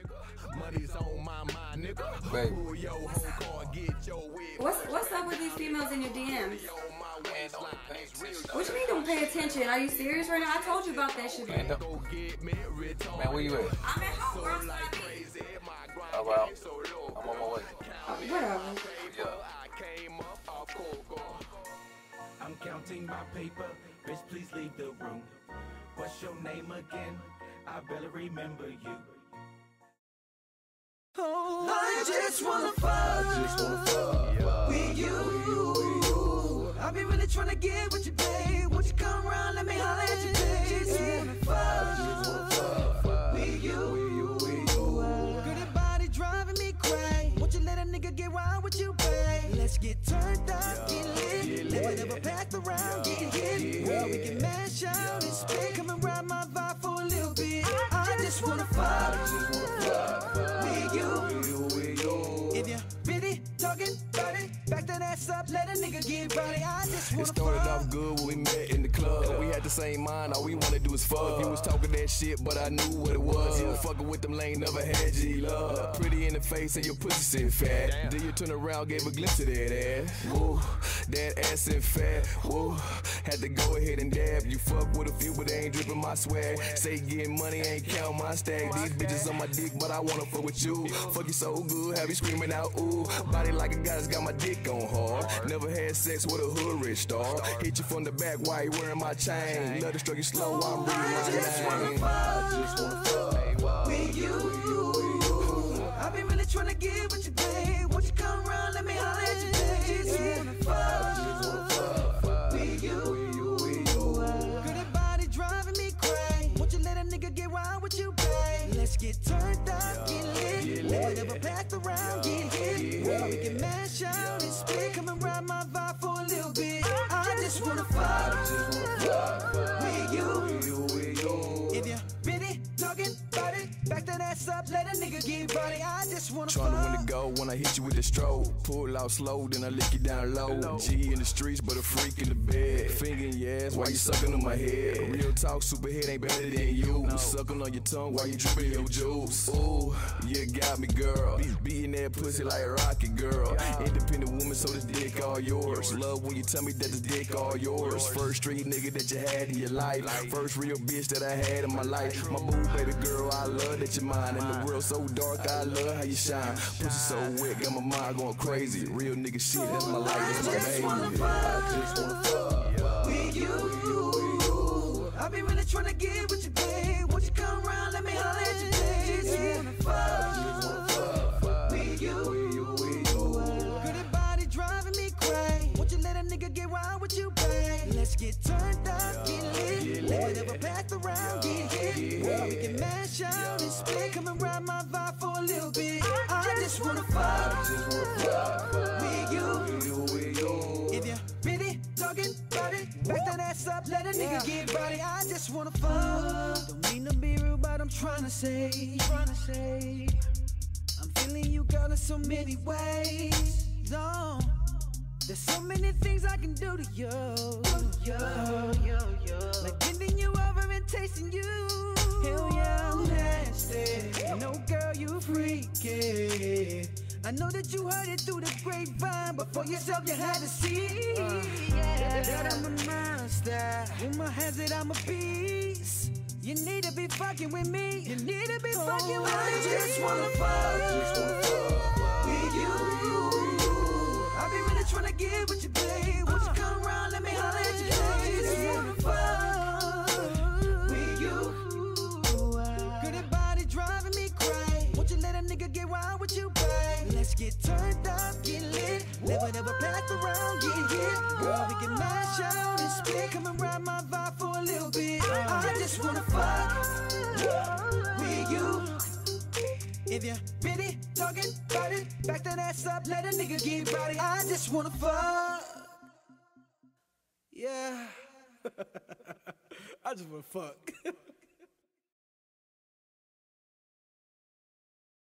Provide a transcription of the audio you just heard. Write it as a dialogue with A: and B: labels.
A: Money's on my mind, nigga. Pull your whole car, get your wig.
B: What's up with these females in your DMs? What you mean don't pay attention? Are you serious right now? I told you about that shit.
C: Man, where you at?
B: I'm at home. Where else would I be?
C: How about? I'm on my way.
B: Whatever.
D: I'm counting my paper, bitch, please leave the room. What's your name again? I barely remember you. Oh, I just wanna fuck with you. I be really tryna get with you, babe. Won't you come around, let me holler at you, babe. Just wanna fuck with you. Girl, that body driving me crazy. Won't you let a nigga get wild with you, babe? Let's get turned up, get lit. Never packed around, get hit. Well, we can mash out and spit. Come and ride my vibe for a little bit. I just wanna fuck with you. If you really talking about it, back that ass up, let a nigga get body. I just wanna
A: It started off good when we met in the club. We had the same mind, all we wanna do is fuck. You was talking that shit, but I knew what it was. You was fucking with them lane, never had G-love. Pretty in the face and your pussy sit fat. Then you turn around, gave a glimpse of that ass. Woo, that ass sit fat. Woo, had to go ahead and dab. You fuck with a few, but they ain't dripping my swag. Say getting money, ain't count my stack. These bitches on my dick, but I wanna fuck with you. Fuck you so good, have you screaming out, ooh. Body like a guy's got my dick on hard. Never had sex with a hood rich star. Hit you from the back while you wearing my chain. Love to stroke you slow, I'm reading my name. I just wanna fuck
D: with you. I be really tryna get with you, babe. Won't you come around, let me holler at you, babe. Just wanna fuck with you. Girl, that body driving me crazy. Won't you let a nigga get wild with you, babe? Let's get turned up, get lit. Never packed around, get hit. Well, we can mash out and spit. Come and ride my vibe for a little bit. I just wanna fuck with you. If you really talking about it, back that ass up, let a nigga get body. I just wanna fuck.
A: Tryna when to go when I hit you with the stroke. Pull out slow, then I lick you down low. G in the streets, but a freak in the bed. Finger in your ass while you sucking on my head. Real talk, superhead ain't better than you. Sucking on your tongue while you dripping your juice. Ooh, you got me, girl. Beating that pussy like a rocket, girl. Independent woman, so this dick all yours. Love when you tell me that this dick all yours. First street nigga that you had in your life. First real bitch that I had in my life. My boo, baby girl, I love that you're mine. And the world so dark, I love how you shine. Pussy so wet, got my mind going crazy. Real nigga shit, that's my life, that's my baby. I just wanna fuck
D: with you. I be really tryna get with you, babe. Won't you come around, let me holler at you, babe. Just wanna fuck with you. Girl, that body driving me crazy. Won't you let a nigga get wild with you, babe? Let's get turned up, get lit. Never packed around, get hit. Well, we can mash out and spit. Come and ride my vibe for a little bit. I just wanna fuck with you. If you really talking about it, back that ass up, let a nigga get body. I just wanna fuck. Don't mean to be rude, but I'm tryna say, I'm feeling you, girl, in so many ways. No, there's so many things I can do to you. Like bending you over and tasting you. Hell yeah, I'm nasty. You know, girl, you freaky. I know that you heard it through the grapevine, but for yourself you had to see that I'm a monster. With my hands that I'm a beast. You need to be fucking with me. You need to be fucking with me. I just wanna fuck with you. I be really tryna get with you, babe. Won't you come around, let me holler at you, babe. Just wanna fuck with you. Girl, that body driving me crazy. Won't you let a nigga get wild with you, babe? Let's get turned up, get lit. Never packed around, get hit. Girl, we can mash out and spit. Come and ride my vibe for a little bit. I just wanna fuck with you. If you really talking about it, back that ass up, let a nigga get body. I just wanna fuck. Yeah.
E: I just wanna fuck.